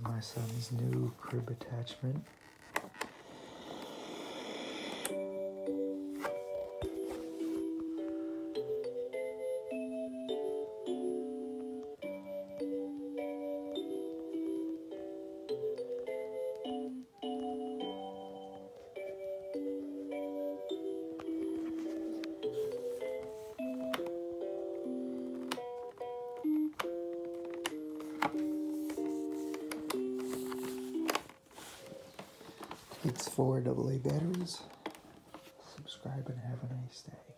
my son's new crib attachment. It's 4 AA batteries. Subscribe and have a nice day.